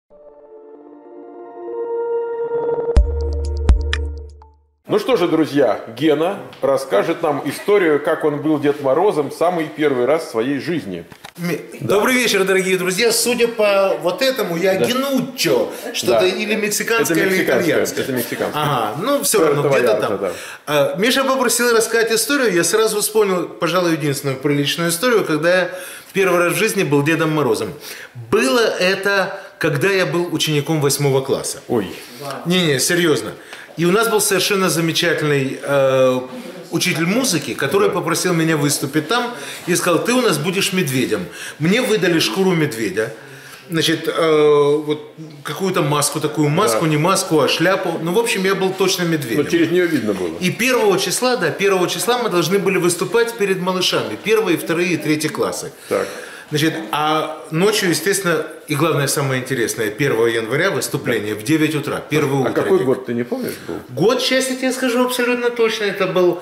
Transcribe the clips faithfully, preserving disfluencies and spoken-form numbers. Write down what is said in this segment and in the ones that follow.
Ну что же, друзья, Гена расскажет нам историю, как он был Дед Морозом самый первый раз в своей жизни. Добрый да. вечер, дорогие друзья. Судя по вот этому, я да. Генуччо. Что-то да. или мексиканское, это или итальянское. Это мексиканское. Ага, ну все равно, где-то там. Да. А, Миша попросил рассказать историю. Я сразу вспомнил, пожалуй, единственную приличную историю, когда я первый раз в жизни был Дедом Морозом. Было это, когда я был учеником восьмого класса. Ой. Не-не, серьезно. И у нас был совершенно замечательный э, учитель музыки, который попросил меня выступить там и сказал: ты у нас будешь медведем. Мне выдали шкуру медведя, значит, э, вот какую-то маску, такую маску, да. не маску, а шляпу. Ну, в общем, я был точно медведем. Но через нее видно было. И первого числа, да, первого числа мы должны были выступать перед малышами. Первые, вторые и третьи классы. Так. Значит, а ночью, естественно, и главное, самое интересное, первого января выступление да. в девять утра, первый утренник. А какой год, ты не помнишь, был? Год, сейчас я тебе скажу абсолютно точно, это был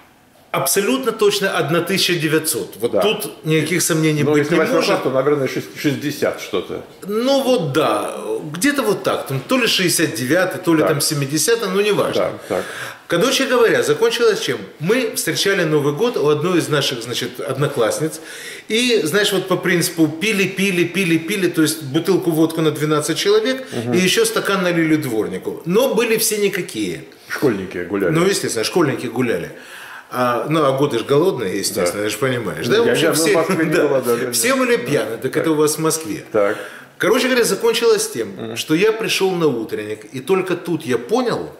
абсолютно точно тысяча девятьсот. Вот да. тут никаких сомнений Но быть не может. Класс, то, наверное, шестьдесят что-то. Ну вот да, где-то вот так, там, то ли шестьдесят девятый, то ли так. там семидесятый, ну неважно. Так, так. Короче говоря, закончилось чем? Мы встречали Новый год у одной из наших, значит, одноклассниц. И, знаешь, вот по принципу пили, пили, пили, пили, то есть бутылку водку на двенадцать человек, угу. и еще стакан налили дворнику. Но были все никакие. Школьники гуляли. Ну, естественно, школьники гуляли. А, ну, а годы же голодные, естественно, да. ты же понимаешь. Да, я, в общем, я, все, да, да, да, все были пьяны, так, так это у вас в Москве. Так. Короче говоря, закончилось тем, mm. что я пришел на утренник, и только тут я понял,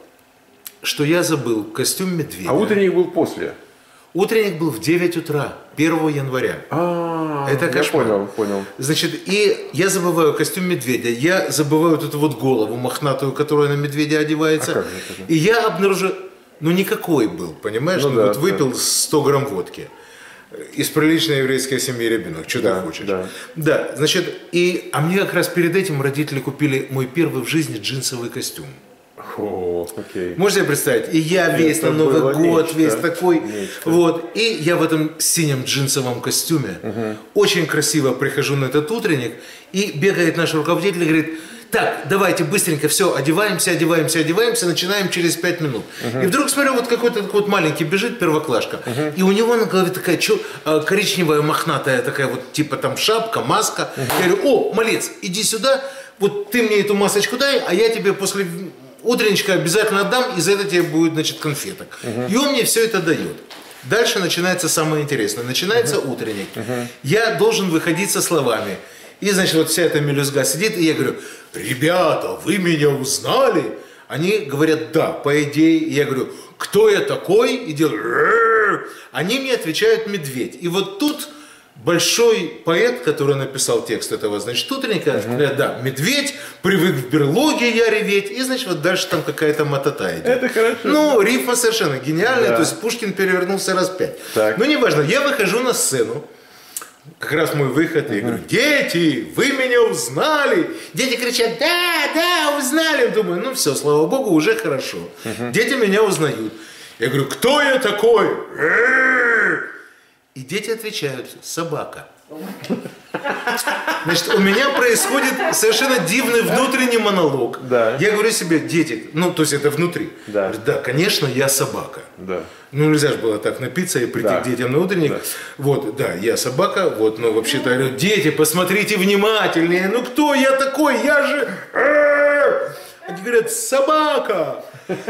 что я забыл костюм медведя. А утренник был после? Утренник был в девять утра, первого января. А, это кошмар. Я понял, понял. Значит, и я забываю костюм медведя, я забываю вот эту вот голову мохнатую, которая на медведя одевается. А как же это? И я обнаружил, ну никакой был, понимаешь? Ну, ну да, вот выпил да. сто грамм водки. Из приличной еврейской семьи ребенок, что да, ты хочешь. Да. да, значит, и, а мне как раз перед этим родители купили мой первый в жизни джинсовый костюм. О, окей. Можете себе представить? И я весь это на Новый год, нечто, весь такой. Нечто. Вот. И я в этом синем джинсовом костюме угу. очень красиво прихожу на этот утренник, и бегает наш руководитель и говорит: так, давайте быстренько все, одеваемся, одеваемся, одеваемся, начинаем через пять минут. Uh-huh. И вдруг смотрю, вот какой-то такой вот маленький бежит, первоклашка, uh-huh. и у него на голове такая чё, коричневая, мохнатая, такая вот типа там шапка, маска. Uh-huh. Я говорю: о, малец, иди сюда, вот ты мне эту масочку дай, а я тебе после утренничка обязательно отдам, и за это тебе будет, значит, конфеток. Uh-huh. И он мне все это дает. Дальше начинается самое интересное. Начинается uh-huh. утренник. Uh-huh. Я должен выходить со словами. И, значит, вот вся эта мелюзга сидит, и я говорю: ребята, вы меня узнали? Они говорят: да, по идее. И я говорю: кто я такой? И делаю. Они мне отвечают: медведь. И вот тут большой поэт, который написал текст этого, значит, утренника, uh-huh. говорят: да, медведь, привык в берлоге я реветь. И, значит, вот дальше там какая-то мотота идет. Это хорошо. Ну, рифма совершенно гениальная, да. то есть Пушкин перевернулся раз пять. Так. Ну, неважно, я выхожу на сцену. Как раз мой выход, и я говорю: дети, вы меня узнали. Дети кричат: да, да, узнали. Я думаю, ну все, слава богу, уже хорошо. Uh-huh. Дети меня узнают. Я говорю: кто я такой? И дети отвечают: собака. Значит, у меня происходит совершенно дивный внутренний монолог. Да. Я говорю себе: дети, ну, то есть это внутри. Да, говорю, да, конечно, я собака. Да. Ну, нельзя же было так напиться и прийти да. к детям на утренник. Да. Вот, да, я собака, вот, но вообще-то я говорю: дети, посмотрите внимательнее. Ну, кто я такой? Я же... Они говорят: собака.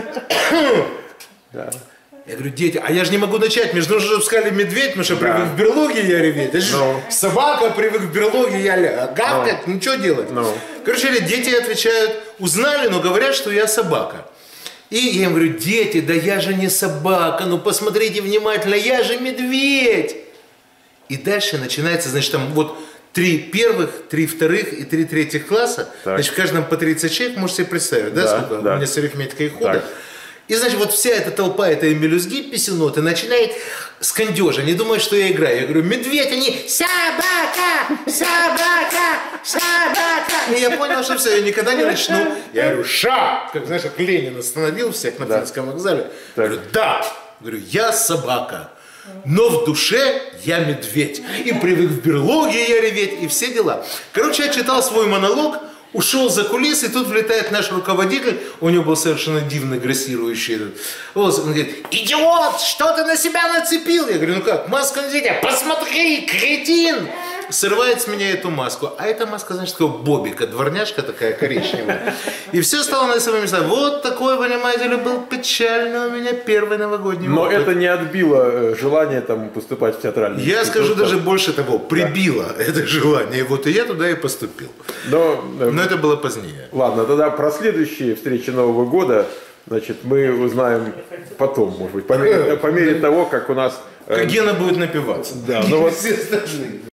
Да. Я говорю: дети, а я же не могу начать, мне же нужно, чтобы сказали медведь, потому что да. привык в берлоге я реветь. No. Собака, привык в берлоге я гавкать, no. ну что делать? No. Короче, дети отвечают: узнали, но говорят, что я собака. И я им говорю: дети, да я же не собака, ну посмотрите внимательно, я же медведь. И дальше начинается, значит, там вот три первых, три вторых и три третьих класса, так. значит, в каждом по тридцать человек, можете себе представить, да, да сколько да. у меня с арифметикой худо. И, значит, вот вся эта толпа этой мелюзги писюноты начинает скандеж. Они думают, что я играю. Я говорю: медведь, они: собака, собака, собака. И я понял, что все, я никогда не начну. Я говорю: ша! Как, знаешь, как Ленин остановил всех на Финском да. вокзале. Я говорю: да. Говорю: я собака, но в душе я медведь. И привык в берлоге я реветь, и все дела. Короче, я читал свой монолог. ушел за кулисы, и тут влетает наш руководитель, у него был совершенно дивный, грассирующий этот. Вот, он говорит, идиот, что ты на себя нацепил? Я говорю, ну как, маска надеть, посмотри, кретин! Срывает с меня эту маску. А эта маска, значит, такого бобика, дворняжка такая коричневая. И все стало на свои места. Вот такой, понимаете ли, был печальный у меня первый новогодний Но опыт. это не отбило желание там поступать в театральный Я институт. скажу даже больше того, прибило да. это желание. И вот и я туда и поступил. Но, Но это было позднее. Ладно, тогда про следующие встречи Нового года, значит, мы узнаем потом, может быть, по мере, по мере того, как у нас... Как Гена будет напиваться. Да, ну вот